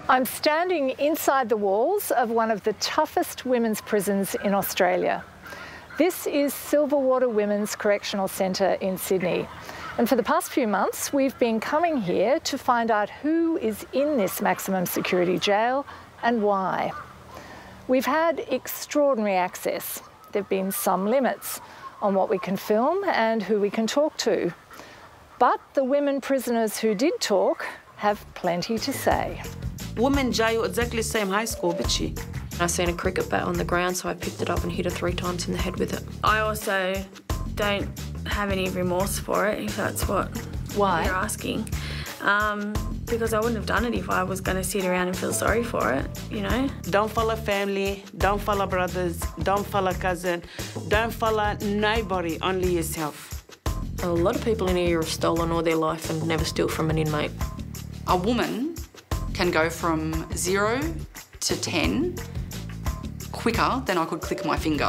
I'm standing inside the walls of one of the toughest women's prisons in Australia. This is Silverwater Women's Correctional Centre in Sydney. And for the past few months, we've been coming here to find out who is in this maximum security jail and why. We've had extraordinary access. There have been some limits on what we can film and who we can talk to. But the women prisoners who did talk have plenty to say. Women jail exactly the same high school, bitchy. I seen a cricket bat on the ground, so I picked it up and hit her 3 times in the head with it. I also don't have any remorse for it, if that's what Why? you're asking. Because I wouldn't have done it if I was going to sit around and feel sorry for it, you know? Don't follow family, don't follow brothers, don't follow cousin, don't follow nobody, only yourself. A lot of people in here have stolen all their life and never steal from an inmate. A woman can go from 0 to 10 quicker than I could click my finger.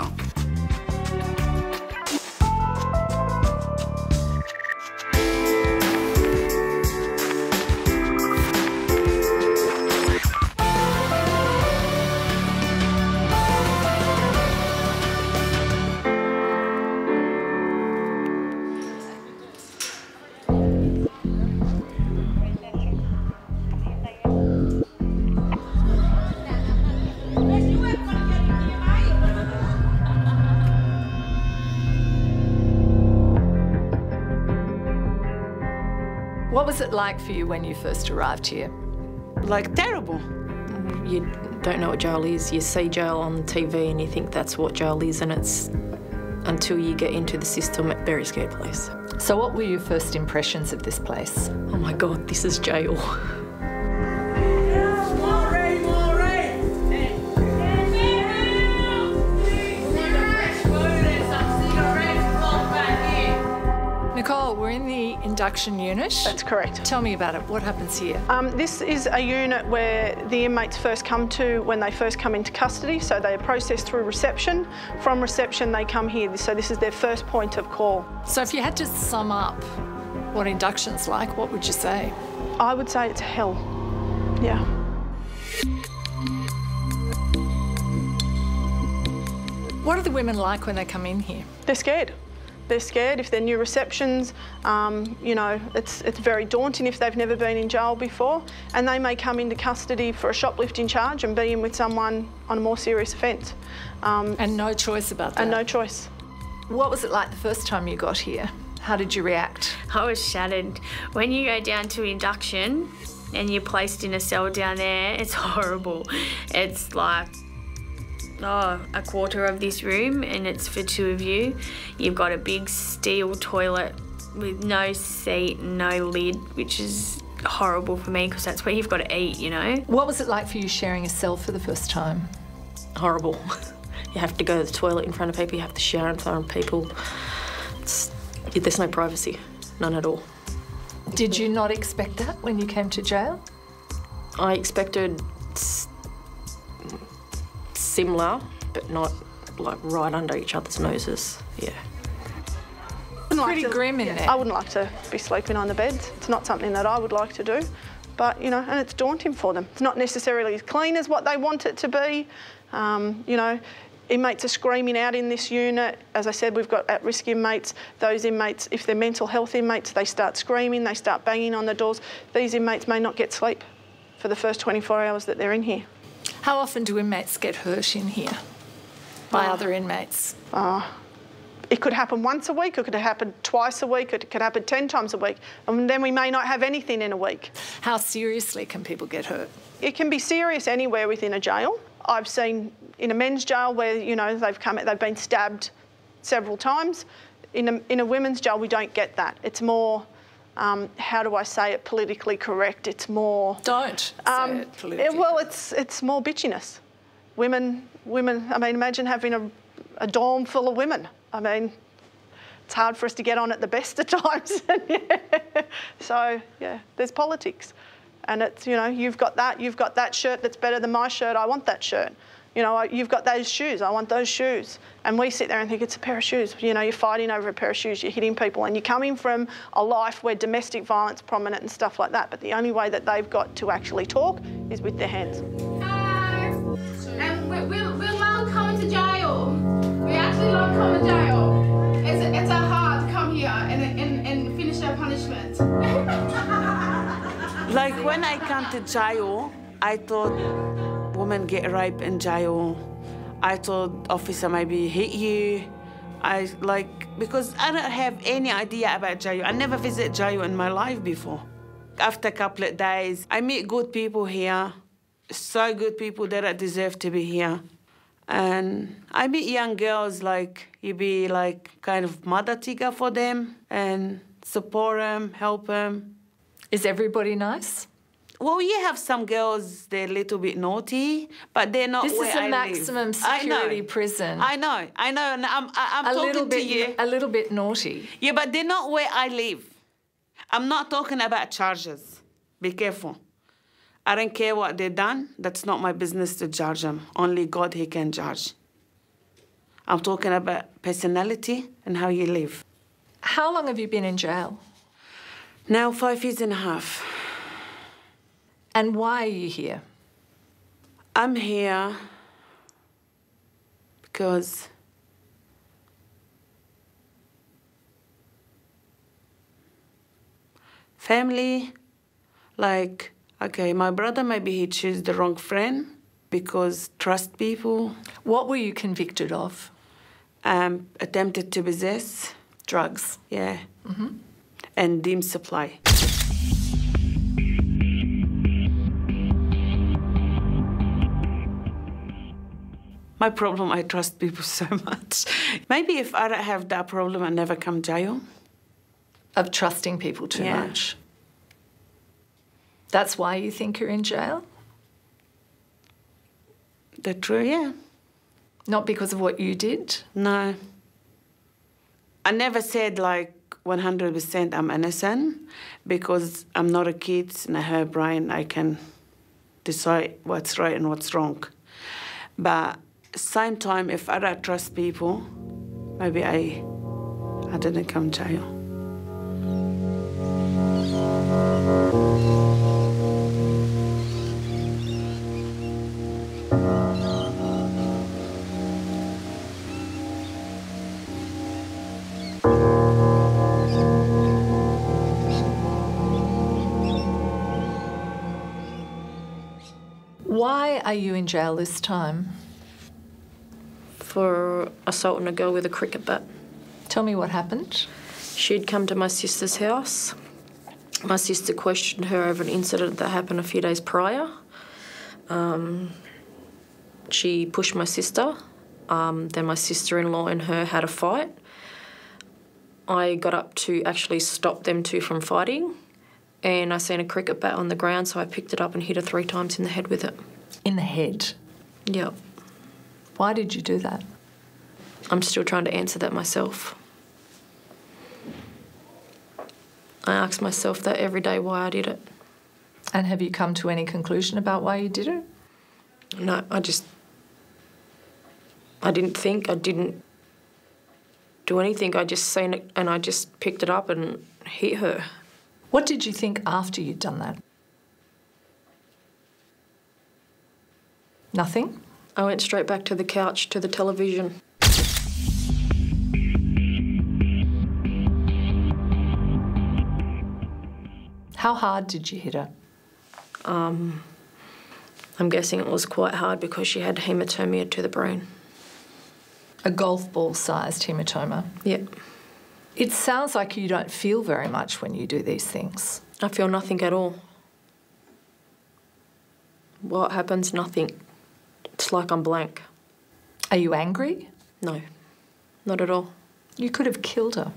What was it like for you when you first arrived here? Like terrible. You don't know what jail is. You see jail on TV and you think that's what jail is, and it's until you get into the system, a very scary place. So what were your first impressions of this place? Oh my God, this is jail. Nicole, we're in the induction unit. That's correct. Tell me about it. What happens here? This is a unit where the inmates first come to when they first come into custody. So they are processed through reception. From reception, they come here. So this is their first point of call. So if you had to sum up what induction's like, what would you say? I would say it's hell. Yeah. What are the women like when they come in here? They're scared. They're scared if they're new receptions. You know, it's very daunting if they've never been in jail before, and they may come into custody for a shoplifting charge and be in with someone on a more serious offence. And no choice about that? And no choice. What was it like the first time you got here? How did you react? I was shattered. When you go down to induction and you're placed in a cell down there, it's horrible. It's like a quarter of this room and it's for 2 of you. You've got a big steel toilet with no seat, no lid, which is horrible for me because that's where you've got to eat, you know. What was it like for you sharing a cell for the first time? Horrible. You have to go to the toilet in front of people, you have to shower in front of people. There's no privacy, none at all. Did you not expect that when you came to jail? I expected similar, but not like right under each other's noses. Yeah. It's pretty grim in there. I wouldn't like to be sleeping on the beds. It's not something that I would like to do, but you know, and it's daunting for them. It's not necessarily as clean as what they want it to be. You know, inmates are screaming out in this unit. As I said, we've got at-risk inmates. Those inmates, if they're mental health inmates, they start screaming, they start banging on the doors. These inmates may not get sleep for the first 24 hours that they're in here. How often do inmates get hurt in here by other inmates? It could happen once a week, it could happen twice a week, it could happen 10 times a week, and then we may not have anything in a week. How seriously can people get hurt? It can be serious anywhere within a jail. I've seen in a men's jail where, you know, they've been stabbed several times. In a women's jail, we don't get that. It's more, how do I say it politically correct? It's more... Don't say it politically well, it's more bitchiness. Women, I mean, imagine having a dorm full of women. I mean, it's hard for us to get on at the best of times. So, yeah, there's politics. And it's, you know, you've got that shirt that's better than my shirt, I want that shirt. You know, you've got those shoes, I want those shoes. And we sit there and think it's a pair of shoes. You know, you're fighting over a pair of shoes, you're hitting people, and you're coming from a life where domestic violence is prominent and stuff like that, but the only way that they've got to actually talk is with their hands. And we're not coming to jail. We actually don't come to jail. It's our heart to come here and finish our punishment. Like when I come to jail, I thought women get raped in jail. I thought officer maybe hit you. Because I don't have any idea about jail. I never visited jail in my life before. After a couple of days, I meet good people here. So good people that I deserve to be here. And I meet young girls, like, you be like kind of mother figure for them and support them, help them. Is everybody nice? Well, you have some girls, they're a little bit naughty, but they're not This where is I a maximum live. security prison. I know, and I'm talking to you. A little bit naughty. Yeah, but they're not where I live. I'm not talking about charges. Be careful. I don't care what they've done. That's not my business to judge them. Only God, He can judge. I'm talking about personality and how you live. How long have you been in jail? Now 5 years and a half. And why are you here? I'm here because family, like, okay, my brother, maybe he chose the wrong friend because trust people. What were you convicted of? Attempted to possess. Drugs. Yeah. And dim supply. My problem, I trust people so much. Maybe if I don't have that problem, I never come jail. Of trusting people too much. That's why you think you're in jail? The truth, yeah. Not because of what you did? No. I never said, like, 100% I'm innocent because I'm not a kid and I have a brain. I can decide what's right and what's wrong. But same time, if I don't trust people, maybe I didn't come jail. Why are you in jail this time? For assaulting a girl with a cricket bat. Tell me what happened. She'd come to my sister's house. My sister questioned her over an incident that happened a few days prior. She pushed my sister. Then my sister-in-law and her had a fight. I got up to actually stop them two from fighting, and I seen a cricket bat on the ground, so I picked it up and hit her 3 times in the head with it. In the head? Yep. Why did you do that? I'm still trying to answer that myself. I ask myself that every day why I did it. And have you come to any conclusion about why you did it? No, I didn't think, I didn't do anything. I just seen it and I just picked it up and hit her. What did you think after you'd done that? Nothing? I went straight back to the couch, to the television. How hard did you hit her? I'm guessing it was quite hard because she had haematomia to the brain. A golf ball-sized hematoma? Yep. It sounds like you don't feel very much when you do these things. I feel nothing at all. What happens? Nothing. It's like I'm blank. Are you angry? No, not at all. You could have killed her.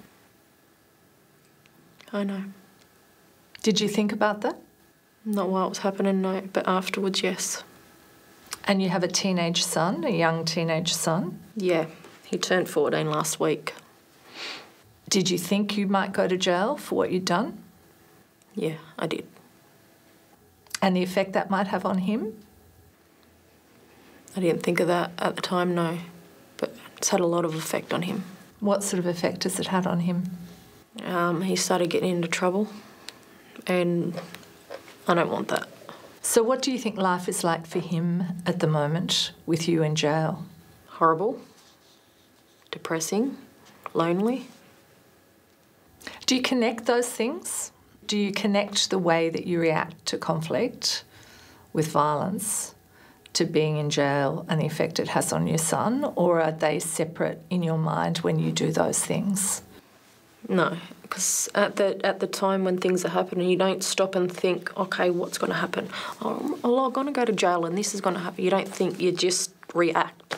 I know. Did you think about that? Not while it was happening, no, but afterwards, yes. And you have a teenage son, a young teenage son? Yeah, he turned 14 last week. Did you think you might go to jail for what you'd done? Yeah, I did. And the effect that might have on him? I didn't think of that at the time, no. But it's had a lot of effect on him. What sort of effect has it had on him? He started getting into trouble, and I don't want that. So what do you think life is like for him at the moment with you in jail? Horrible, depressing, lonely. Do you connect those things? Do you connect the way that you react to conflict with violence to being in jail and the effect it has on your son, or are they separate in your mind when you do those things? No, because at the time when things are happening, you don't stop and think, okay, what's going to happen? Oh, I'm going to go to jail and this is going to happen. You don't think, you just react.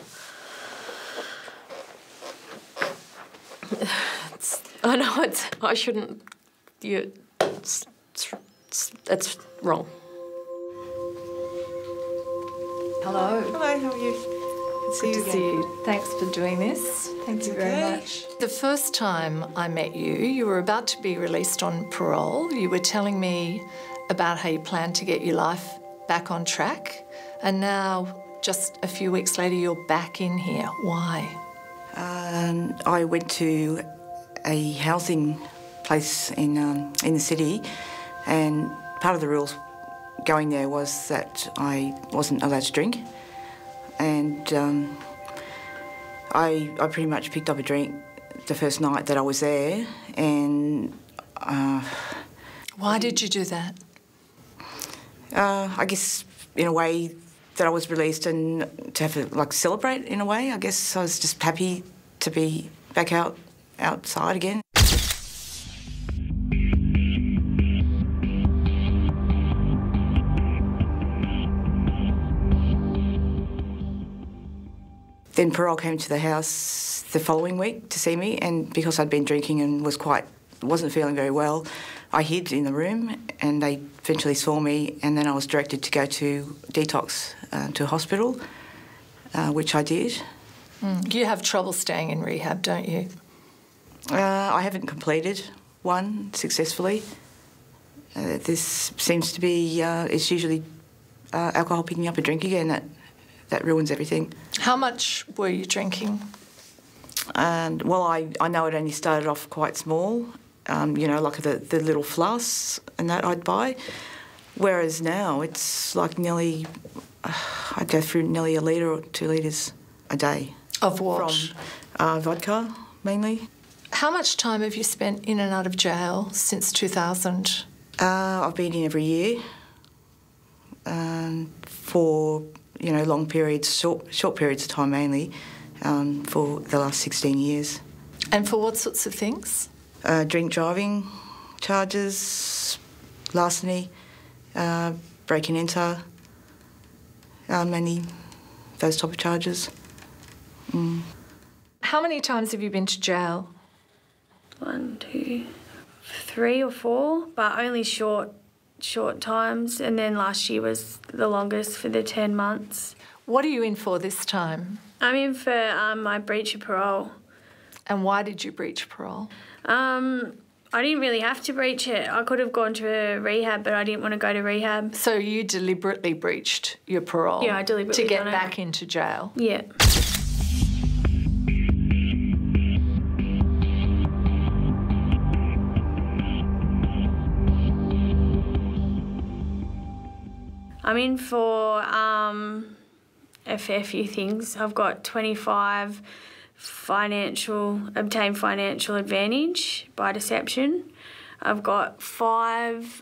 I know I shouldn't, it's wrong. Hello. Hello, how are you? Good to see you. Thanks for doing this. Thank you very much. The first time I met you, you were about to be released on parole. You were telling me about how you planned to get your life back on track, and now, just a few weeks later, you're back in here. Why? I went to a housing place in the city, and part of the rules going there was that I wasn't allowed to drink, and I pretty much picked up a drink the first night that I was there, and... Why did you do that? I guess in a way that I was released and to have to celebrate in a way. I guess I was just happy to be back outside again. Then parole came to the house the following week to see me, and because I'd been drinking and wasn't feeling very well, I hid in the room, and they eventually saw me, and then I was directed to go to detox to a hospital, which I did. You have trouble staying in rehab, don't you? I haven't completed one successfully. This seems to be, it's usually alcohol picking up a drink again that ruins everything. How much were you drinking? Well, I know it only started off quite small, you know, like the little flasks and that I'd buy, whereas now it's like nearly, I'd go through nearly 1 litre or 2 litres a day. Of what? From vodka, mainly. How much time have you spent in and out of jail since 2000? I've been in every year for, you know, long periods, short periods of time mainly, for the last 16 years. And for what sorts of things? Drink driving charges, larceny, break and enter, mainly those type of charges. How many times have you been to jail? 1, 2, 3 or 4, but only short times, and then last year was the longest for the 10 months. What are you in for this time? I'm in for my breach of parole. And why did you breach parole? I didn't really have to breach it. I could have gone to a rehab, but I didn't want to go to rehab. So you deliberately breached your parole? Yeah, I deliberately to get back into jail? Yeah. I'm in for a fair few things. I've got 25 obtain financial advantage by deception. I've got 5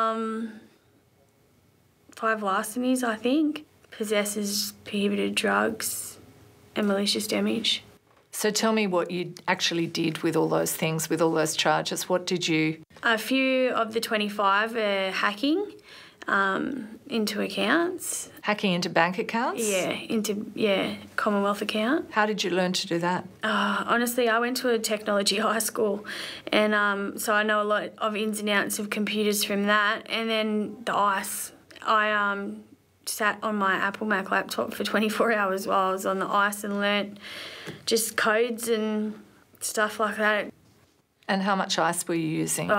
larcenies, I think. Possesses prohibited drugs and malicious damage. So tell me what you actually did with all those things, with all those charges. What did you... A few of the 25 are hacking into accounts. Hacking into bank accounts? Yeah, Commonwealth account. How did you learn to do that? Honestly, I went to a technology high school, and so I know a lot of ins and outs of computers from that. And then the ICE. I sat on my Apple Mac laptop for 24 hours while I was on the ICE and learnt just codes and stuff like that. And how much ice were you using?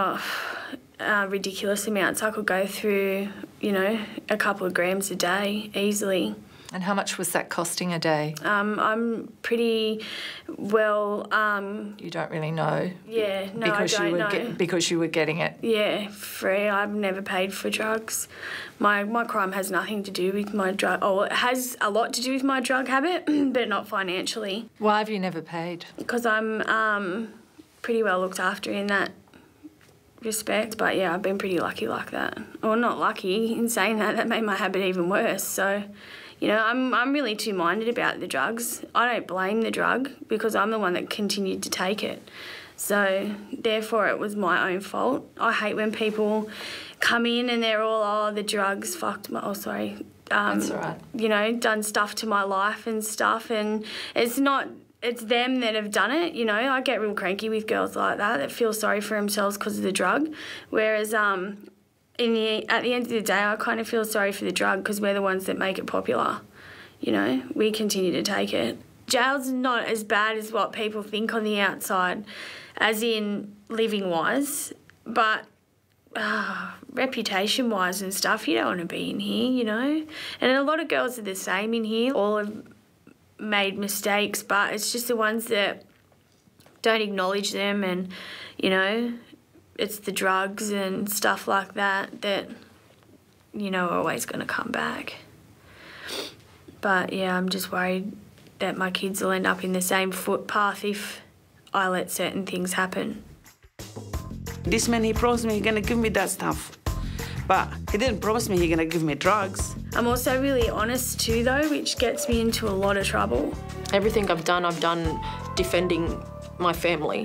Ridiculous amounts. I could go through, you know, a couple of grams a day easily. And how much was that costing a day? I'm pretty well... You don't really know? Yeah, no, because I don't know. Because you were getting it? Yeah, free. I've never paid for drugs. My crime has nothing to do with my drug... Oh, it has a lot to do with my drug habit, but not financially. Why have you never paid? Because I'm pretty well looked after in that respect. But, yeah, I've been pretty lucky like that. Or not lucky. In saying that made my habit even worse. So, you know, I'm really two-minded about the drugs. I don't blame the drug because I'm the one that continued to take it. So, therefore, it was my own fault. I hate when people come in and they're all, oh, the drugs fucked my... Oh, sorry. That's all right. You know, done stuff to my life and stuff. And it's not... It's them that have done it, you know. I get real cranky with girls like that feel sorry for themselves because of the drug. Whereas at the end of the day, I kind of feel sorry for the drug because we're the ones that make it popular. You know, we continue to take it. Jail's not as bad as what people think on the outside, as in living-wise, but reputation-wise and stuff, you don't want to be in here, you know. And a lot of girls are the same in here. All have made mistakes, but it's just the ones that don't acknowledge them and, you know, it's the drugs and stuff like that that, you know, are always going to come back. But, yeah, I'm just worried that my kids will end up in the same footpath if I let certain things happen. This man, he promised me he's going to give me that stuff. But he didn't promise me he's going to give me drugs. I'm also really honest too, though, which gets me into a lot of trouble. Everything I've done defending my family.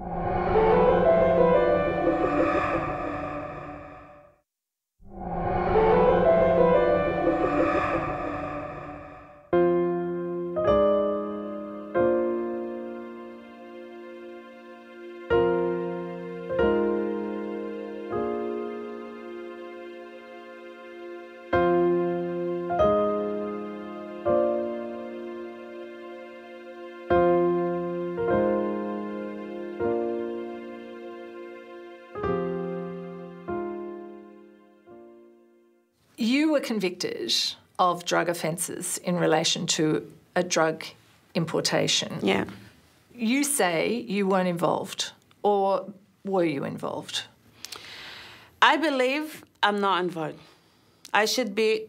You were convicted of drug offences in relation to a drug importation. Yeah. You say you weren't involved, or were you involved? I believe I'm not involved. Maybe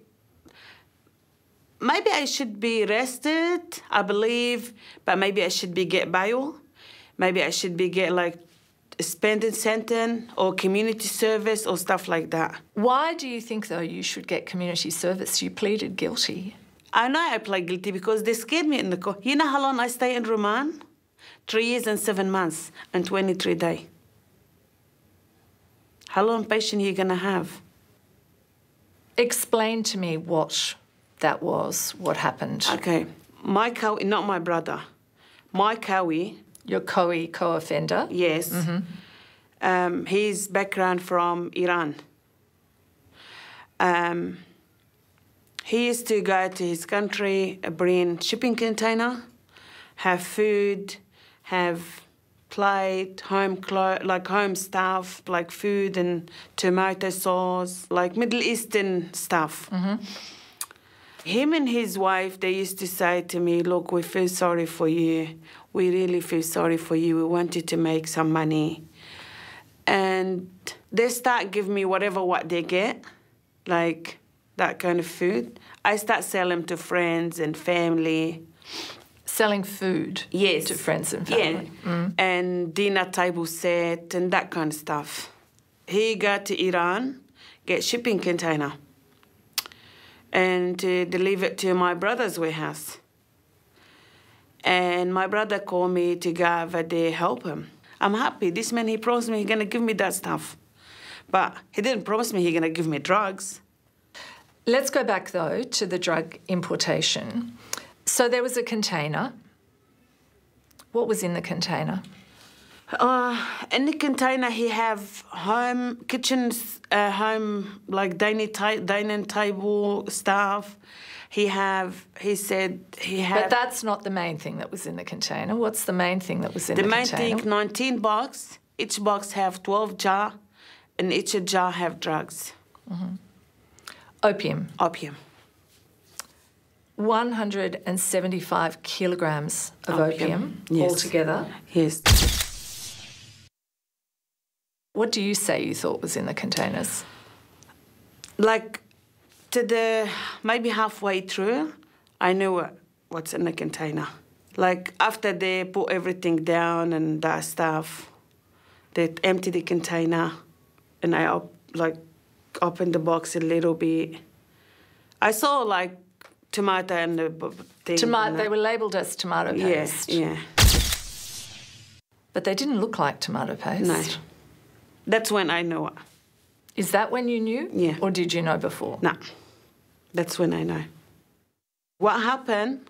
I should be arrested, I believe, but maybe I should get bail. Maybe I should get like spending sentence or community service or stuff like that. Why do you think, though, you should get community service? You pleaded guilty. I know I plead guilty because they scared me in the court. You know how long I stay in remand? 3 years and 7 months and 23 days. How long patient are you going to have? Explain to me what that was, what happened. Okay. My Kawi, not my brother. My Kawi. Your co-offender? Yes. Mm-hmm. His background from Iran. He used to go to his country, bring shipping container, have food, have plate, home clothes, like home stuff, like food and tomato sauce, like Middle Eastern stuff. Mm-hmm. Him and his wife, they used to say to me, look, we feel sorry for you. We really feel sorry for you. We want you to make some money. And they start giving me what they get, like that kind of food. I start selling to friends and family. Selling food? Yes. To friends and family? Yeah. Mm. And dinner table set and that kind of stuff. He got to Iran, get shipping container, and to deliver it to my brother's warehouse. And my brother called me to go over there help him. I'm happy. This man, he promised me he's going to give me that stuff. But he didn't promise me he's going to give me drugs. Let's go back, though, to the drug importation. So there was a container. What was in the container? In the container, he have home kitchens, like dining table stuff. He said he had... But that's not the main thing that was in the container. What's the main thing that was in the container? The main thing, 19 box. Each box have 12 jar, and each jar have drugs. Mm-hmm. Opium. Opium. 175 kilograms of opium Yes. altogether. Yes. What do you say you thought was in the containers? Like, maybe halfway through, I knew what's in the container. Like, after they put everything down and that stuff, they emptied the container, and I opened the box a little bit. I saw, like, tomato and the thing. They were labelled as tomato paste. Yeah. But they didn't look like tomato paste. No. That's when I knew it. Is that when you knew? Yeah. Or did you know before? No. That's when I know. What happened,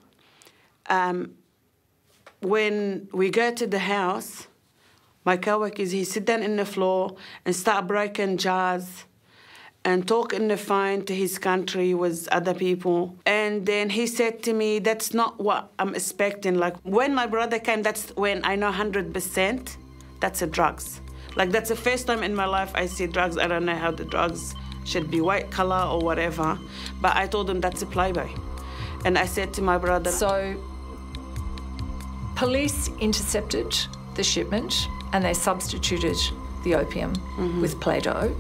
when we go to the house, my co-workers, he sit down in the floor and start breaking jars and talk in the phone to his country with other people. And then he said to me, that's not what I'm expecting. Like, when my brother came, that's when I know 100% that's a drugs. Like, that's the first time in my life I see drugs. I don't know how the drugs should be white color or whatever. But I told him that's a Playboy. And I said to my brother... So, police intercepted the shipment and they substituted the opium with Play-Doh.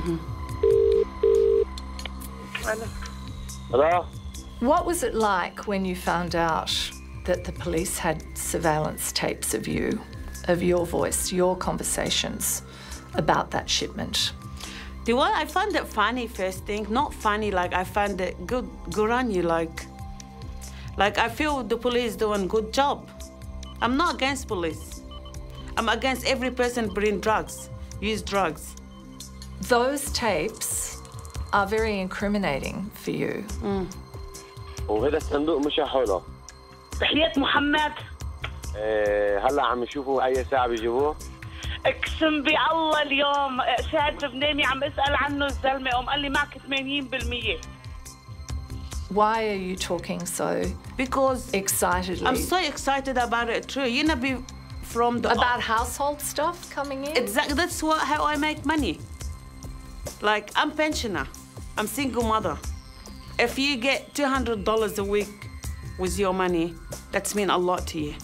Hello? What was it like when you found out that the police had surveillance tapes of you, of your voice, your conversations about that shipment? Well, I found it funny first thing. Not funny, like I found it good on you, like I feel the police doing good job. I'm not against police. I'm against every person bring drugs, use drugs. Those tapes are very incriminating for you. وهذا الصندوق مش حوله. تحية محمد. هلا عم يشوفوا أي ساعة بيجيبوه. اقسم بالله اليوم شاهد بنامي عم اسأل عنه الزلمة قال لي معك 80%. Why are you talking so excitedly? I'm so excited about it too. You know, about household stuff coming in? Exactly. That's how I make money. Like, I'm pensioner. I'm single mother. If you get $200 a week with your money, that's mean a lot to you.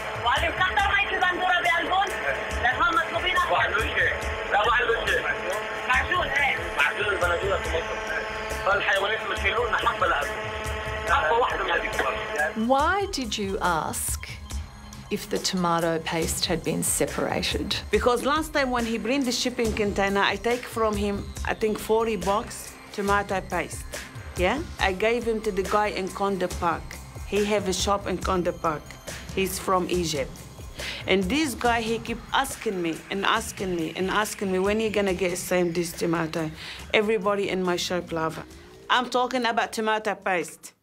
Why did you ask if the tomato paste had been separated? Because last time when he bring the shipping container, I take from him, I think 40 box tomato paste. Yeah? I gave him to the guy in Conde Park. He have a shop in Conde Park. He's from Egypt. And this guy, he keep asking me and asking me and asking me, when you gonna get same this tomato? Everybody in my shop love it. I'm talking about tomato paste.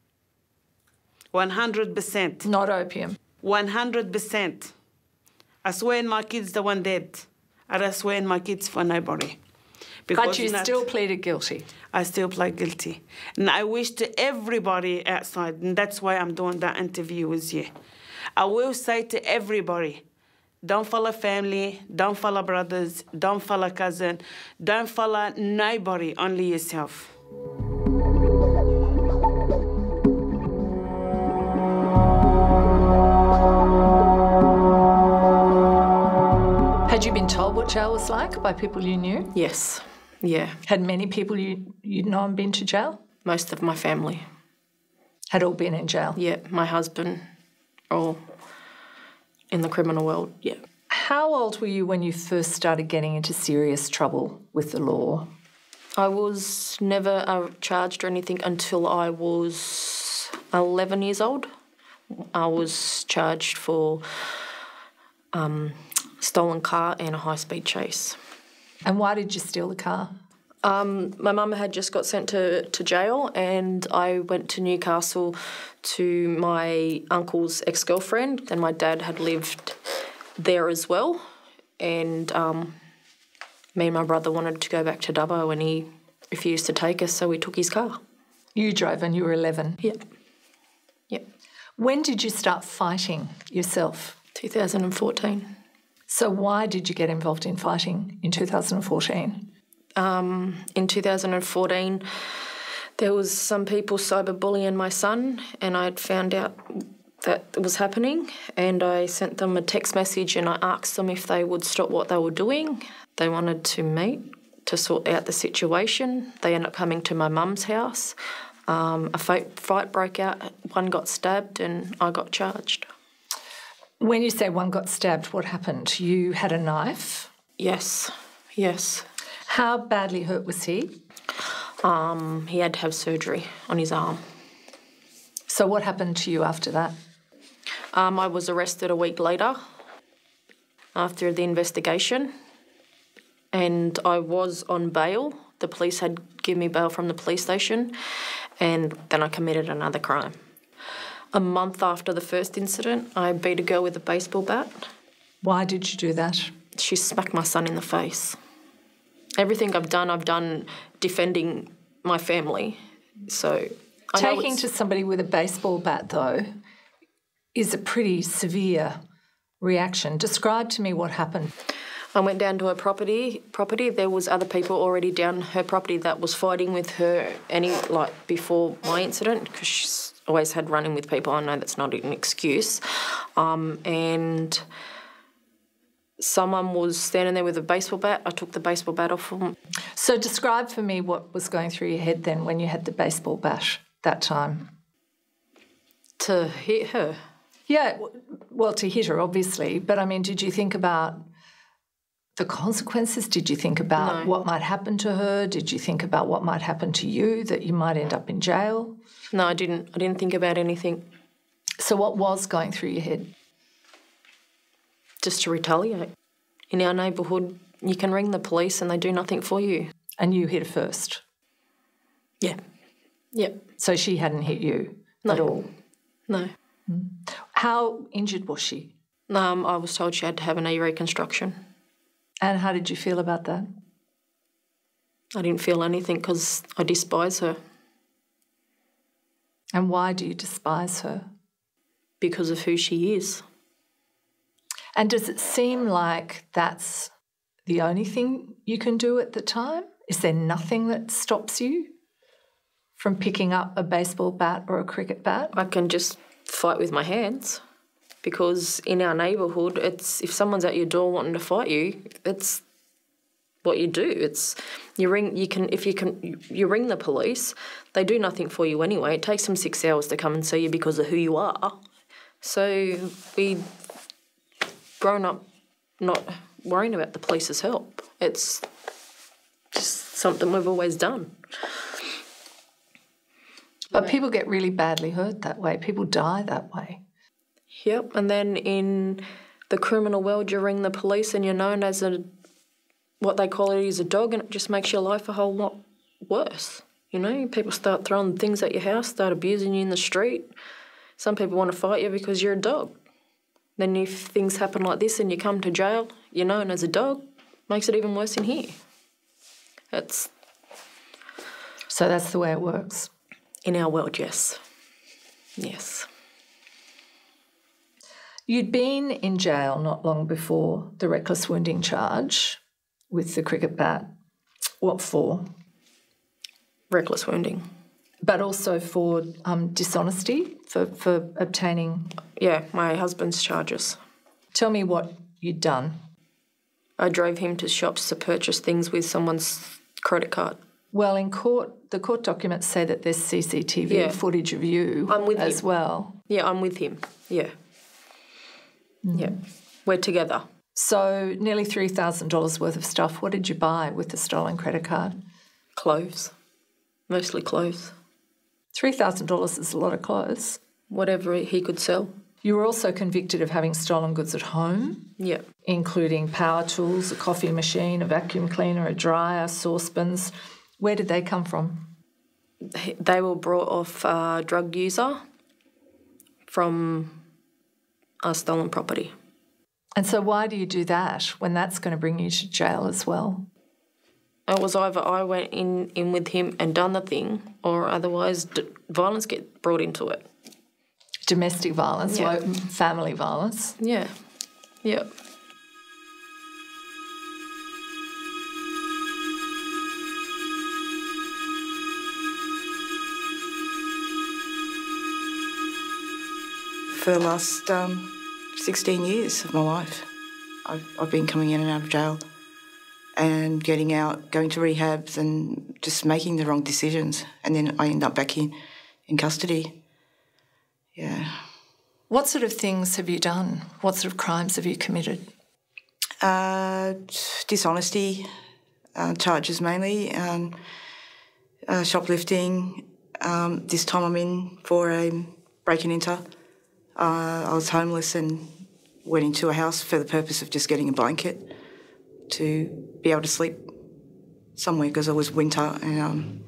100%. Not opium. 100%. I swear my kids the one dead. And I swear my kids for nobody. But you still pleaded guilty. I still plead guilty. And I wish to everybody outside, and that's why I'm doing that interview with you. I will say to everybody, don't follow family, don't follow brothers, don't follow cousin, don't follow nobody, only yourself. Had you been told what jail was like by people you knew? Yes. Yeah. Had many people you'd known been to jail? Most of my family. Had all been in jail? Yeah. My husband, all in the criminal world, yeah. How old were you when you first started getting into serious trouble with the law? I was never charged or anything until I was 11 years old. I was charged for stolen car and a high-speed chase. And why did you steal the car? My mum had just got sent to jail, and I went to Newcastle to my uncle's ex-girlfriend, and my dad had lived there as well. And me and my brother wanted to go back to Dubbo, and he refused to take us, so we took his car. You drove and you were 11? Yep. Yep. When did you start fighting yourself? 2014. So why did you get involved in fighting in 2014? In 2014, There was some people cyberbullying my son, and I had found out that it was happening, and I sent them a text message and I asked them if they would stop what they were doing. They wanted to meet to sort out the situation. They ended up coming to my mum's house. A fight broke out, one got stabbed and I got charged. When you say one got stabbed, what happened? You had a knife? Yes, yes. How badly hurt was he? He had to have surgery on his arm. So what happened to you after that? I was arrested a week later after the investigation, and I was on bail. The police had given me bail from the police station, and then I committed another crime. A month after the first incident, I beat a girl with a baseball bat. Why did you do that? She smacked my son in the face. Everything I've done defending my family. So taking to somebody with a baseball bat, though, is a pretty severe reaction. Describe to me what happened. I went down to her property. There was other people already down her property that was fighting with her before my incident, because she's always had run-in with people. I know that's not an excuse. And someone was standing there with a baseball bat. I took the baseball bat off them. So describe for me what was going through your head then when you had the baseball bat that time. To hit her. Yeah, well, to hit her, obviously. But, I mean, did you think about the consequences? Did you think about what might happen to her? Did you think about what might happen to you, that you might end up in jail? No, I didn't. I didn't think about anything. So what was going through your head? Just to retaliate. In our neighbourhood, you can ring the police and they do nothing for you. And you hit her first? Yeah. Yep. So she hadn't hit you at all? No. How injured was she? I was told she had to have a knee reconstruction. And how did you feel about that? I didn't feel anything because I despise her. And why do you despise her? Because of who she is. And does it seem like that's the only thing you can do at the time? Is there nothing that stops you from picking up a baseball bat or a cricket bat? I can just fight with my hands, because in our neighbourhood, it's if someone's at your door wanting to fight you, it's what you do. It's you ring the police. They do nothing for you anyway. It takes them 6 hours to come and see you because of who you are. So we grown up not worrying about the police's help. It's just something we've always done. But people get really badly hurt that way. People die that way. Yep, and then in the criminal world, you ring the police and you're known as what they call it is a dog, and it just makes your life a whole lot worse. You know, people start throwing things at your house, start abusing you in the street. Some people want to fight you because you're a dog. Then if things happen like this and you come to jail, you're known as a dog, makes it even worse in here. So that's the way it works? In our world, yes. Yes. You'd been in jail not long before the reckless wounding charge with the cricket bat. What for? Reckless wounding. But also for dishonesty, for obtaining... Yeah, my husband's charges. Tell me what you'd done. I drove him to shops to purchase things with someone's credit card. Well, in court, the court documents say that there's CCTV footage of you as well. Yeah, I'm with him, yeah. Yeah, we're together. So nearly $3,000 worth of stuff. What did you buy with the stolen credit card? Clothes, mostly clothes. $3,000 is a lot of clothes. Whatever he could sell. You were also convicted of having stolen goods at home. Yeah. Including power tools, a coffee machine, a vacuum cleaner, a dryer, saucepans. Where did they come from? They were brought off a drug user from a stolen property. And so why do you do that when that's going to bring you to jail as well? It was either I went in with him and done the thing, or otherwise violence get brought into it. Domestic violence, like family violence? Yeah, yeah. for the last 16 years of my life. I've been coming in and out of jail and getting out, going to rehabs and just making the wrong decisions. And then I end up back in custody. Yeah. What sort of things have you done? What sort of crimes have you committed? Dishonesty charges mainly, shoplifting. This time I'm in for a break and enter. I was homeless and went into a house for the purpose of just getting a blanket to be able to sleep somewhere because it was winter and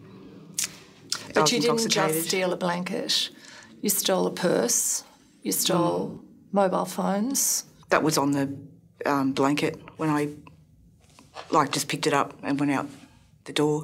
But you didn't just steal a blanket. You stole a purse. You stole mobile phones. That was on the blanket when I just picked it up and went out the door.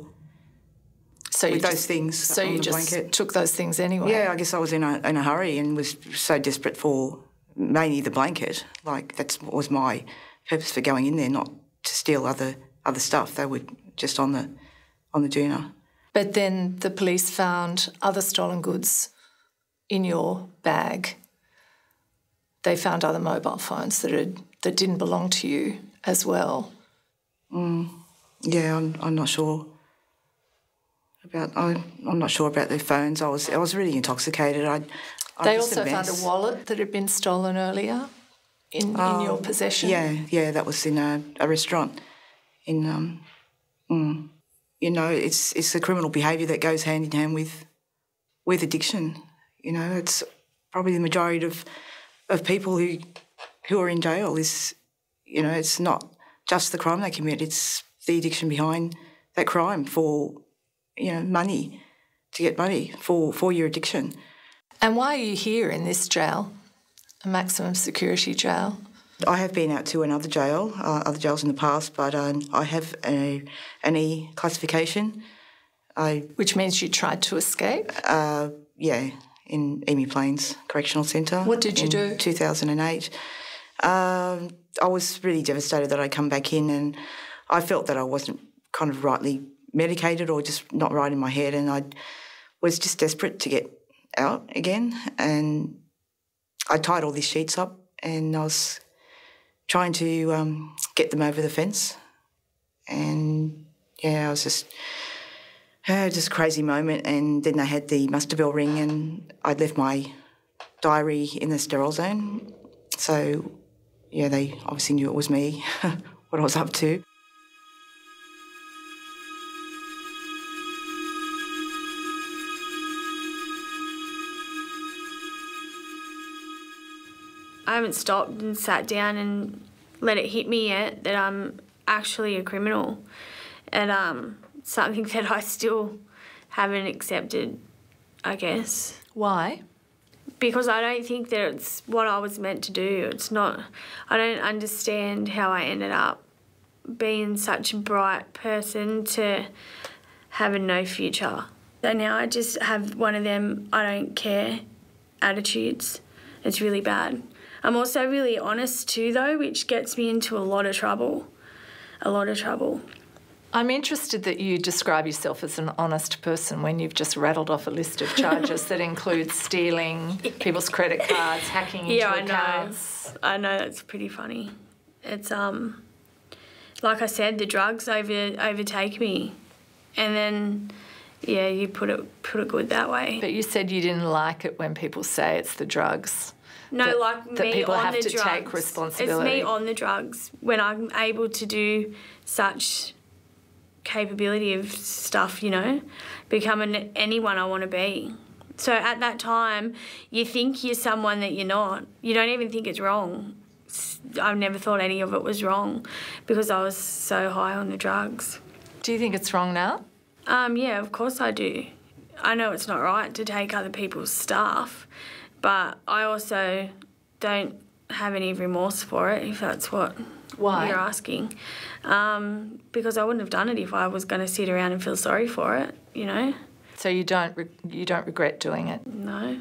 So with those things. So on you the just blanket. took those things anyway. Yeah, I guess I was in a hurry and was so desperate for mainly the blanket. Like that was my purpose for going in there, not to steal other stuff. They were just on the doona. But then the police found other stolen goods in your bag. They found other mobile phones that didn't belong to you as well. Yeah, I'm not sure about. I'm not sure about their phones. I was really intoxicated. They also found a wallet that had been stolen earlier in your possession. Yeah, that was in a restaurant. In you know, it's the criminal behaviour that goes hand in hand with addiction. You know, it's probably the majority of people who are in jail is, you know, it's not just the crime they commit, it's the addiction behind that crime for, you know, money, to get money for your addiction. And why are you here in this jail, a maximum security jail? I have been out to another jail, other jails in the past, but I have an E classification. Which means you tried to escape? Yeah, in Emu Plains Correctional Centre. What did you do? In 2008. I was really devastated that I'd come back in, and I felt that I wasn't kind of rightly medicated or just not right in my head, and I was just desperate to get out again. And I tied all these sheets up and I was trying to get them over the fence. And, yeah, it was just a crazy moment. And then they had the muster bell ring and I'd left my diary in the sterile zone. So, yeah, they obviously knew it was me, what I was up to. I haven't stopped and sat down and let it hit me yet that I'm actually a criminal, and something that I still haven't accepted, I guess. Why? Because I don't think that it's what I was meant to do. It's not. I don't understand how I ended up being such a bright person to having no future. So now I just have one of them I don't care attitudes. It's really bad. I'm also really honest too, though, which gets me into a lot of trouble. A lot of trouble. I'm interested that you describe yourself as an honest person when you've just rattled off a list of charges that includes stealing people's credit cards, hacking into accounts. I know, that's pretty funny. It's, like I said, the drugs overtake me. And then, yeah, you put it good that way. But you said you didn't like it when people say it's the drugs. No, that, like that me people on have the to drugs. take responsibility. It's me on the drugs when I'm able to do such capability of stuff, you know, becoming anyone I want to be. So at that time, you think you're someone that you're not. You don't even think it's wrong. I've never thought any of it was wrong because I was so high on the drugs. Do you think it's wrong now? Yeah, of course I do. I know it's not right to take other people's stuff, but I also don't have any remorse for it, if that's what you're asking. Because I wouldn't have done it if I was going to sit around and feel sorry for it, you know. So you don't regret doing it? No,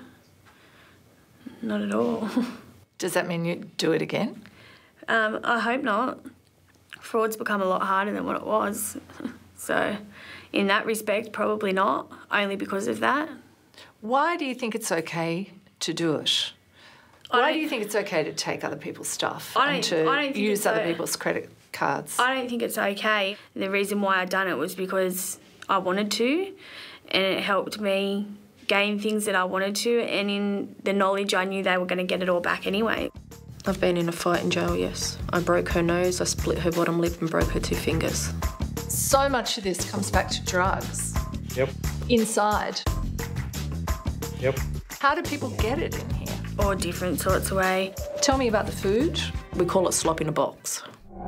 not at all. Does that mean you'd do it again? I hope not. Fraud's become a lot harder than what it was. So in that respect, probably not, only because of that. Why do you think it's okay to do it? Why do you think it's okay to take other people's stuff I and don't to think use it's other o- people's credit cards? I don't think it's okay. The reason why I done it was because I wanted to, and it helped me gain things that I wanted to, and in the knowledge I knew they were going to get it all back anyway. I've been in a fight in jail, yes. I broke her nose, I split her bottom lip and broke her 2 fingers. So much of this comes back to drugs. Yep. Inside. Yep. How do people get it in here? All different sorts of way. Tell me about the food. We call it slop in a box.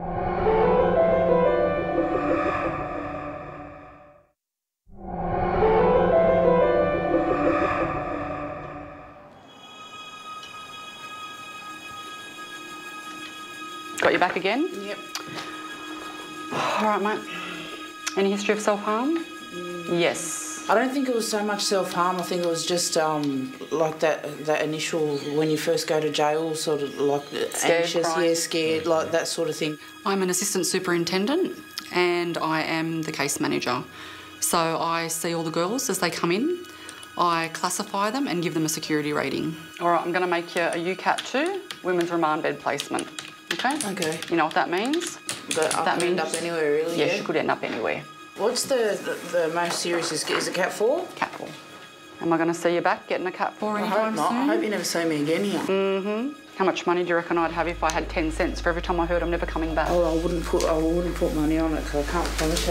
Got your back again? Yep. All right, mate. Any history of self-harm? Yes. I don't think it was so much self-harm. I think it was just like that initial, when you first go to jail, sort of like Scared, anxious, crying. yeah, scared, like that sort of thing. I'm an assistant superintendent and I am the case manager. So I see all the girls as they come in. I classify them and give them a security rating. All right, I'm going to make you a UCAT 2, Women's Remand Bed Placement. Okay? Okay. You know what that means? But I could end up anywhere, really. Yes, yeah? you could end up anywhere. What's the most serious? Is it Cat 4? Cat 4. Am I going to see you back getting a Cat 4 I anytime hope not. soon? I hope you never see me again here. Mm-hmm. How much money do you reckon I'd have if I had 10 cents for every time I heard I'm never coming back? Oh, I wouldn't put money on it because I can't promise you.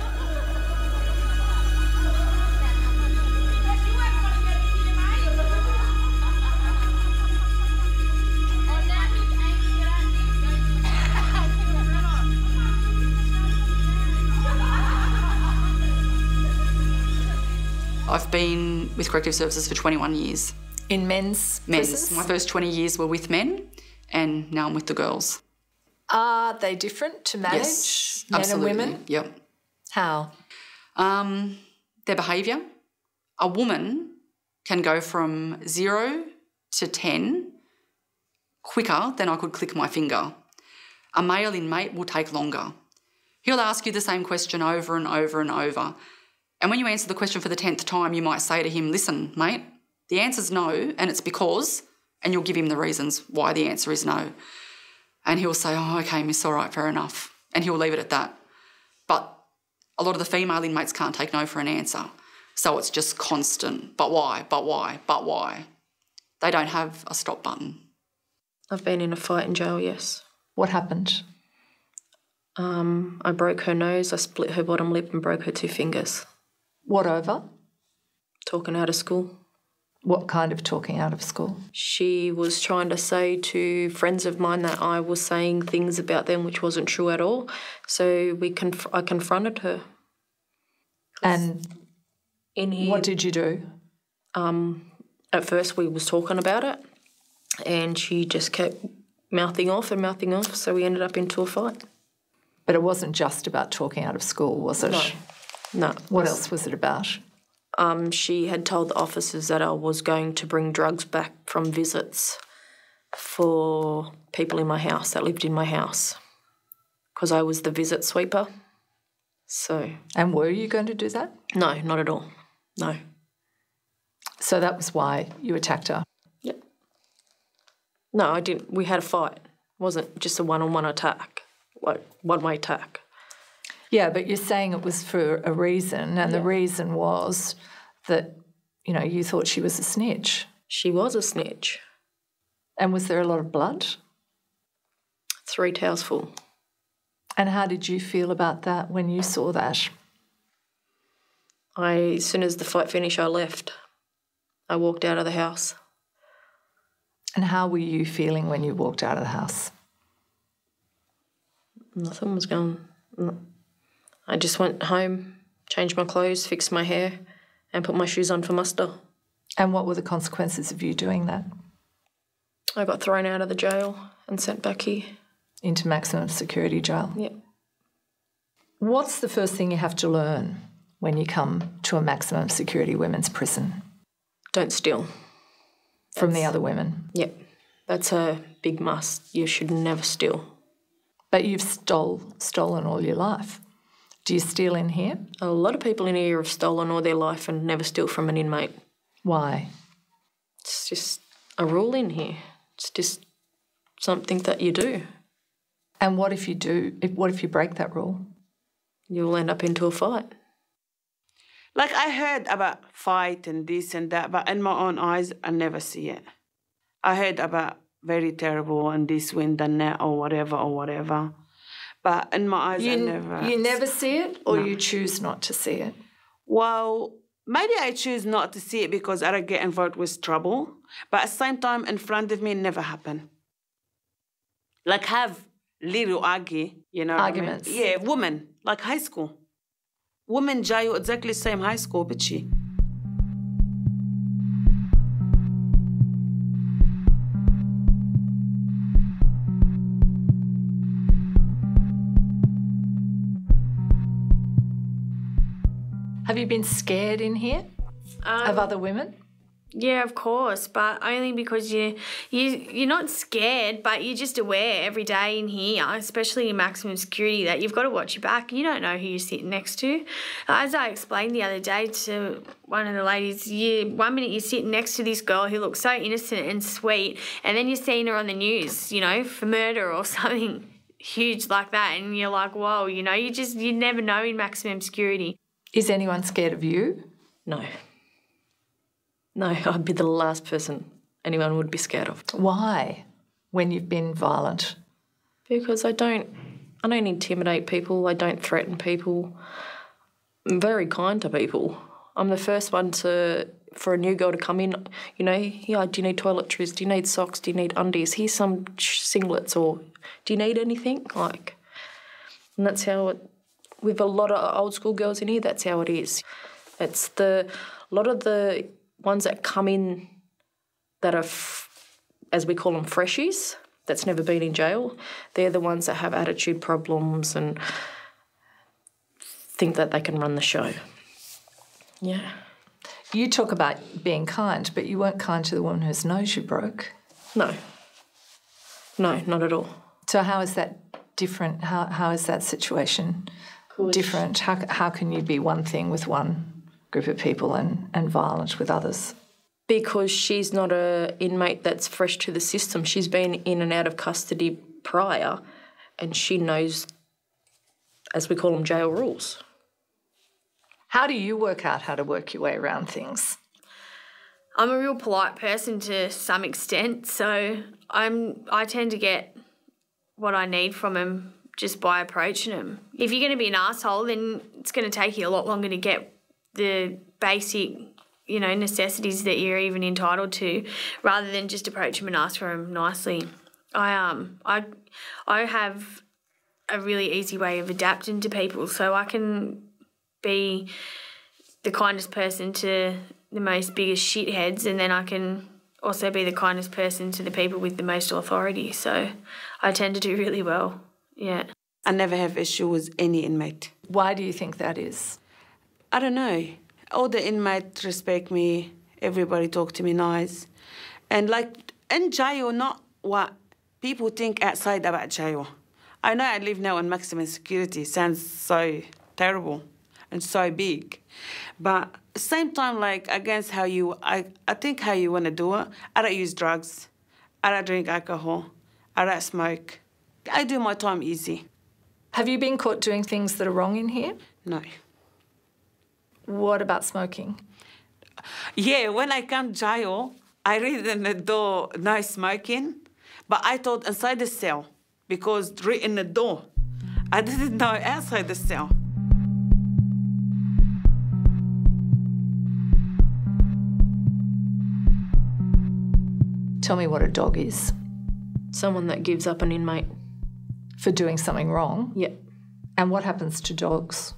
I've been with Corrective Services for 21 years. In men's prisons? My first 20 years were with men and now I'm with the girls. Are they different to manage, Yes, men absolutely. and women? Yep. How? Their behaviour. A woman can go from 0 to 10 quicker than I could click my finger. A male inmate will take longer. He'll ask you the same question over and over and over. And when you answer the question for the 10th time, you might say to him, listen, mate, the answer's no, and it's because, and you'll give him the reasons why the answer is no. And he'll say, oh, okay, miss, all right, fair enough. And he'll leave it at that. But a lot of the female inmates can't take no for an answer. So it's just constant, but why, but why, but why? They don't have a stop button. I've been in a fight in jail, yes. What happened? I broke her nose, I split her bottom lip and broke her 2 fingers. What over? Talking out of school. What kind of talking out of school? She was trying to say to friends of mine that I was saying things about them which wasn't true at all. So I confronted her. And in here, what did you do? At first we was talking about it and she just kept mouthing off, so we ended up into a fight. But it wasn't just about talking out of school, was it? No. What else was it about? She had told the officers that I was going to bring drugs back from visits for people in my house that lived in my house because I was the visit sweeper. So. And were you going to do that? No, not at all. No. So that was why you attacked her? Yep. No, I didn't. We had a fight. It wasn't just a one-on-one attack, like one-way attack. Yeah, but you're saying it was for a reason, and the reason was that, you know, you thought she was a snitch. She was a snitch. And was there a lot of blood? 3 towels full. And how did you feel about that when you saw that? As soon as the fight finished, I left. I walked out of the house. And how were you feeling when you walked out of the house? Nothing was going. I just went home, changed my clothes, fixed my hair and put my shoes on for muster. And what were the consequences of you doing that? I got thrown out of the jail and sent back here. Into maximum security jail? Yep. What's the first thing you have to learn when you come to a maximum security women's prison? Don't steal. From the other women? Yep. That's a big must. You should never steal. But you've stolen all your life. Do you steal in here? A lot of people in here have stolen all their life and never steal from an inmate. Why? It's just a rule in here. It's just something that you do. And what if you do? What if you break that rule? You'll end up into a fight. Like, I heard about fight and this and that, but in my own eyes, I never see it. I heard about very terrible and this wind and that or whatever. But in my eyes, I never... You never see it, or you choose not to see it? Well, maybe I choose not to see it because I don't get involved with trouble. But at the same time, in front of me, it never happen. Like, have little arguments. Yeah, women, like high school. Women jail exactly same high school, bitchy. Have you been scared in here of other women? Yeah, of course, but only because you're not scared, but you're just aware every day in here, especially in maximum security, that you've got to watch your back. You don't know who you're sitting next to. As I explained the other day to one of the ladies, 1 minute you're sitting next to this girl who looks so innocent and sweet, and then you're seeing her on the news, for murder or something huge like that, and you're like, whoa, you never know in maximum security. Is anyone scared of you? No. No, I'd be the last person anyone would be scared of. Why, when you've been violent? Because I don't intimidate people. I don't threaten people. I'm very kind to people. I'm the first one for a new girl to come in, do you need toiletries? Do you need socks? Do you need undies? Here's some singlets, or do you need anything? And that's how it, with a lot of old school girls in here, that's how it is. It's a lot of the ones that come in that are, as we call them, freshies, that's never been in jail, they're the ones that have attitude problems and think that they can run the show. Yeah. You talk about being kind, but you weren't kind to the woman whose nose you broke. No. No, not at all. So how is that different? How is that situation different? How can you be one thing with one group of people and violent with others? Because she's not an inmate that's fresh to the system. She's been in and out of custody prior, and she knows, as we call them, jail rules. How do you work out how to work your way around things? I'm a real polite person to some extent, so I tend to get what I need from him just by approaching him. If you're going to be an asshole, then it's going to take you a lot longer to get the basic, necessities that you're even entitled to, rather than just approach him and ask for him nicely. I have a really easy way of adapting to people, so I can be the kindest person to the most biggest shitheads, and then I can also be the kindest person to the people with the most authority. So I tend to do really well, yeah. I never have issue with any inmate. Why do you think that is? I don't know. All the inmates respect me. Everybody talk to me nice. And in jail, not what people think outside about jail. I know I live now in maximum security. Sounds so terrible and so big. But at the same time, against how I think how you want to do it. I don't use drugs. I don't drink alcohol. I don't smoke. I do my time easy. Have you been caught doing things that are wrong in here? No. What about smoking? Yeah, when I come to jail, I read in the door, no smoking. But I thought inside the cell, because written in the door. I didn't know outside the cell. Tell me what a dog is. Someone that gives up an inmate. For doing something wrong? Yeah. And what happens to dogs?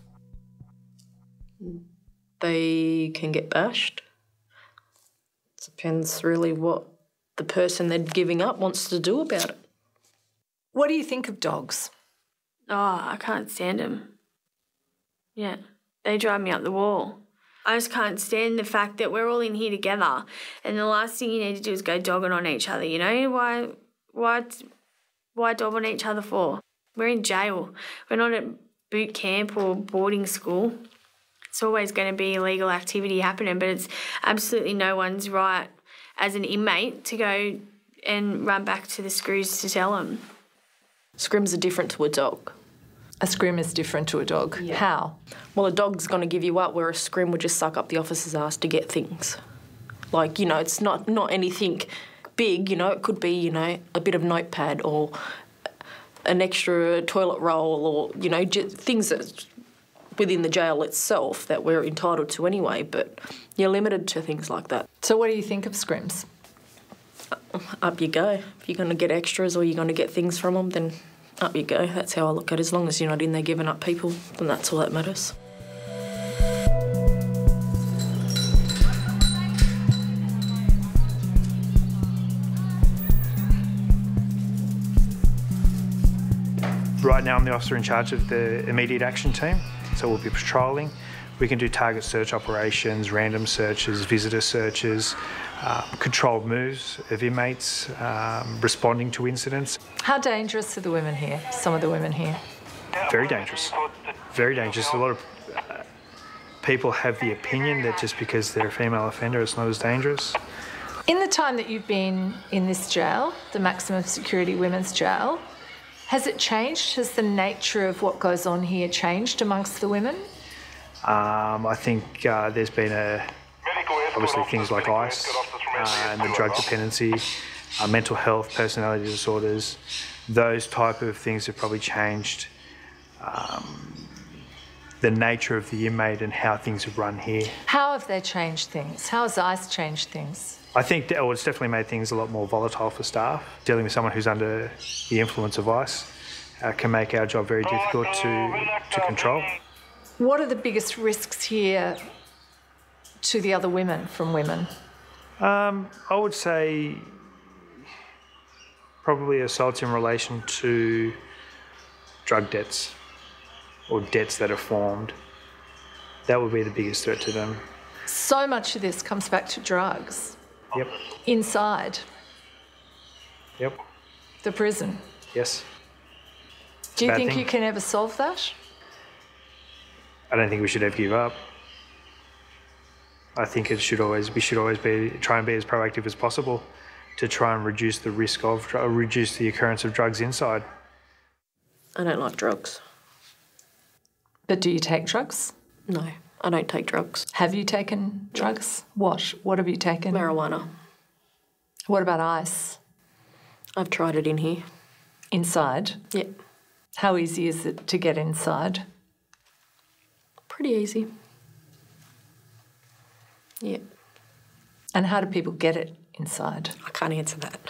They can get bashed. It depends really what the person they're giving up wants to do about it. What do you think of dogs? Oh, I can't stand them. Yeah, they drive me up the wall. I just can't stand the fact that we're all in here together and the last thing you need to do is go dogging on each other, Why dog on each other for? We're in jail. We're not at boot camp or boarding school. It's always going to be illegal activity happening, but it's absolutely no one's right as an inmate to go and run back to the screws to tell them. Scrims are different to a dog. A scrim is different to a dog. Yeah. How? Well, a dog's going to give you up, where a scrim would just suck up the officer's ass to get things. Like, you know, it's not anything big, you know. It could be, you know, a bit of notepad or an extra toilet roll or, you know, things that within the jail itself that we're entitled to anyway, but you're limited to things like that. So what do you think of scrims? Up you go. If you're going to get extras or you're going to get things from them, then up you go. That's how I look at it. As long as you're not in there giving up people, then that's all that matters. Right now I'm the officer in charge of the immediate action team, so we'll be patrolling. We can do target search operations, random searches, visitor searches, controlled moves of inmates, responding to incidents. How dangerous are the women here, some of the women here? Very dangerous. Very dangerous. A lot of people have the opinion that just because they're a female offender, it's not as dangerous. In the time that you've been in this jail, the maximum security women's jail, has it changed? Has the nature of what goes on here changed amongst the women? I think there's been obviously things like ICE and the drug dependency, mental health, personality disorders. Those type of things have probably changed the nature of the inmate and how things have run here. How have they changed things? How has ICE changed things? I think it's definitely made things a lot more volatile for staff. Dealing with someone who's under the influence of ICE can make our job very difficult to control. What are the biggest risks here to the other women from women? I would say probably assaults in relation to drug debts or debts that are formed. That would be the biggest threat to them. So much of this comes back to drugs. Yep. Inside Yep. the prison. Yes. Do you Bad think thing. you can ever solve that? I don't think we should ever give up. I think we should always try and be as proactive as possible to try and reduce the risk of, reduce the occurrence of drugs inside. I don't like drugs. But do you take drugs? No, I don't take drugs. Have you taken drugs? What? What have you taken? Marijuana. What about ice? I've tried it in here. Inside? Yeah. How easy is it to get inside? Pretty easy. Yeah. And how do people get it inside? I can't answer that.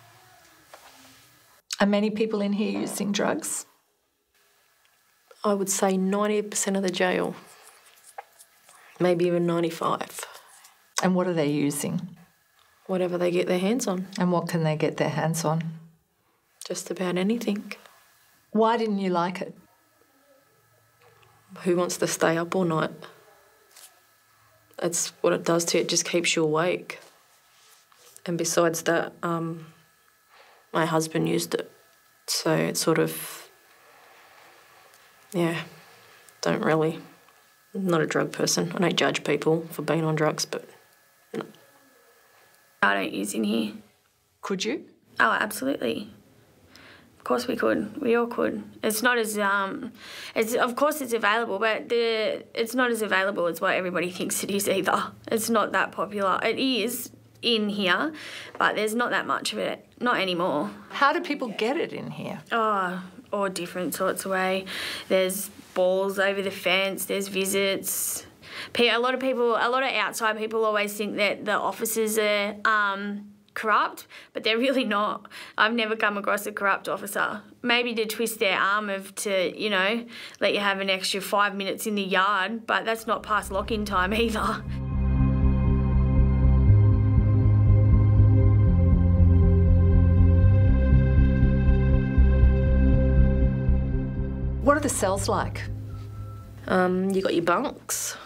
Are many people in here using drugs? I would say 90% of the jail. Maybe even 95. And what are they using? Whatever they get their hands on. And what can they get their hands on? Just about anything. Why didn't you like it? Who wants to stay up all night? That's what it does to you. It just keeps you awake. And besides that, my husband used it. So it's sort of, yeah, I'm not a drug person. I don't judge people for being on drugs, but no. I don't use in here. Could you? Oh, absolutely. Of course we could. We all could. It's not as of course it's available, but it's not as available as what everybody thinks it is either. It's not that popular. It is in here, but there's not that much of it. Not anymore. How do people get it in here? Oh, all different sorts of way. There's balls over the fence. There's visits. A lot of outside people always think that the officers are corrupt, but they're really not. I've never come across a corrupt officer. Maybe to twist their arm to let you have an extra 5 minutes in the yard, but that's not past lock-in time either. What are the cells like? You got your bunks,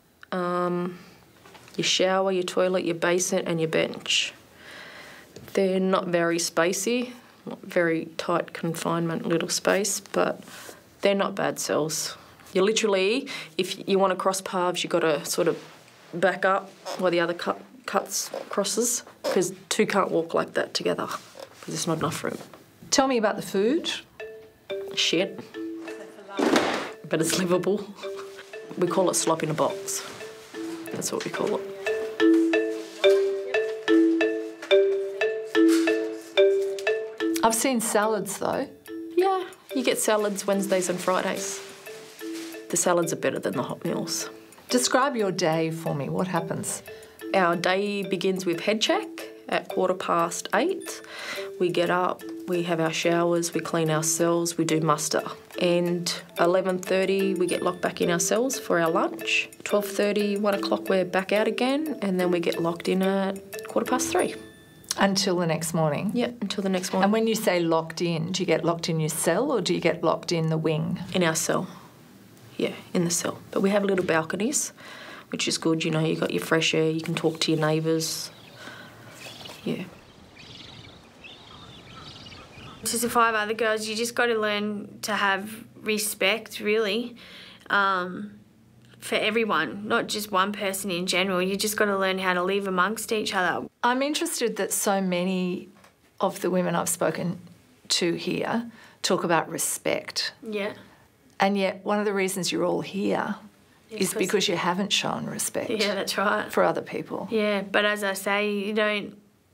your shower, your toilet, your basin and your bench. They're not very spacey, not very tight confinement little space, but they're not bad cells. You literally, if you want to cross paths, you've got to sort of back up while the other cuts crosses, because two can't walk like that together because there's not enough room. Tell me about the food. Shit. But it's livable. We call it slop in a box. That's what we call it. I've seen salads though. Yeah, you get salads Wednesdays and Fridays. The salads are better than the hot meals. Describe your day for me. What happens? Our day begins with head check at 8:15. We get up, we have our showers, we clean our cells, we do muster. And 11:30 we get locked back in our cells for our lunch. 12:30, 1 o'clock we're back out again, and then we get locked in at 3:15. Until the next morning? Yeah, until the next morning. And when you say locked in, do you get locked in your cell or do you get locked in the wing? In our cell. Yeah, in the cell. But we have little balconies, which is good. You know, you've got your fresh air, you can talk to your neighbours. Yeah. To survive other girls, you just got to learn to have respect, really, for everyone, not just one person in general. You just got to learn how to live amongst each other. I'm interested that so many of the women I've spoken to here talk about respect. Yeah. And yet one of the reasons you're all here is because you haven't shown respect. Yeah, that's right. For other people. Yeah, but as I say, you don't,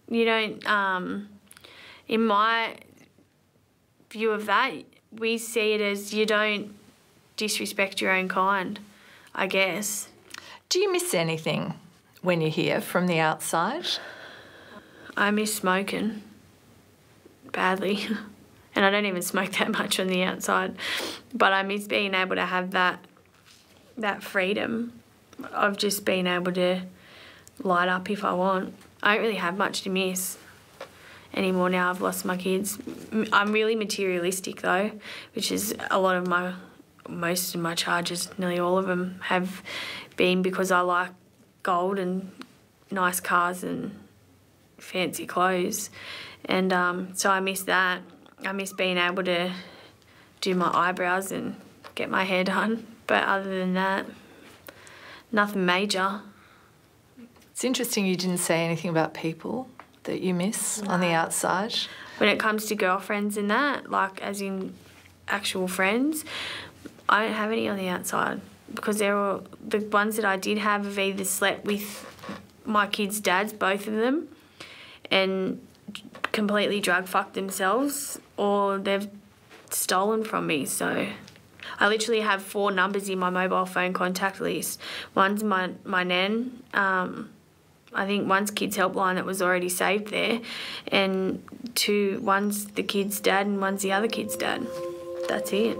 in my view of that, we see it as you don't disrespect your own kind, I guess. Do you miss anything when you're here from the outside? I miss smoking badly. And I don't even smoke that much on the outside. But I miss being able to have that freedom of just being able to light up if I want. I don't really have much to miss anymore now I've lost my kids. I'm really materialistic though, which is most of my charges, nearly all of them, have been because I like gold and nice cars and fancy clothes. And so I miss that. I miss being able to do my eyebrows and get my hair done. But other than that, nothing major. It's interesting you didn't say anything about people that you miss on the outside. When it comes to girlfriends and that, like as in actual friends, I don't have any on the outside because they're all, the ones that I did have have either slept with my kids' dads, both of them, and completely drug fucked themselves, or they've stolen from me. So I literally have 4 numbers in my mobile phone contact list. One's my nan, I think one's kids helpline that was already saved there, and one's the kid's dad and one's the other kid's dad. That's it.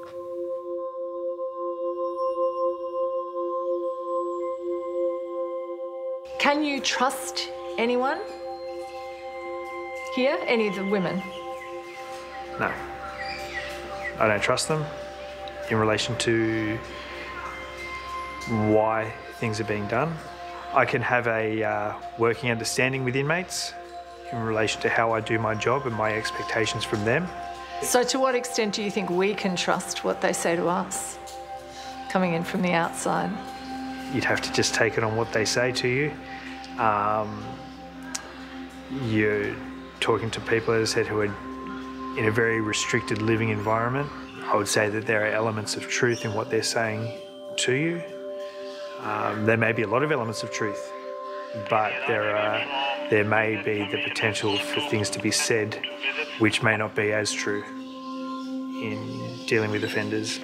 Can you trust anyone here? Any of the women? No. I don't trust them in relation to why things are being done. I can have a working understanding with inmates in relation to how I do my job and my expectations from them. So to what extent do you think we can trust what they say to us, coming in from the outside? You'd have to just take it on what they say to you. You're talking to people, as I said, who are in a very restricted living environment. I would say that there are elements of truth in what they're saying to you. There may be a lot of elements of truth, but there may be the potential for things to be said which may not be as true in dealing with offenders.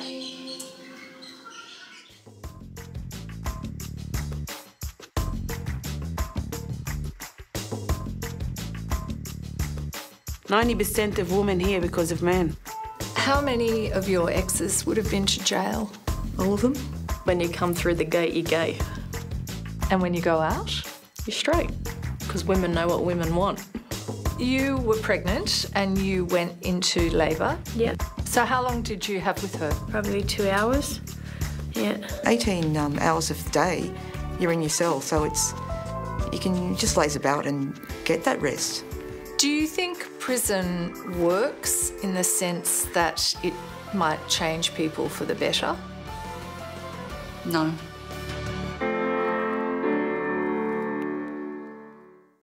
%90 of women here because of men. How many of your exes would have been to jail? All of them. When you come through the gate, you're gay. And when you go out? You're straight, because women know what women want. You were pregnant and you went into labour. Yeah. So how long did you have with her? Probably 2 hours. Yeah. 18 hours of the day, you're in your cell, so you can just laze about and get that rest. Do you think prison works in the sense that it might change people for the better? No.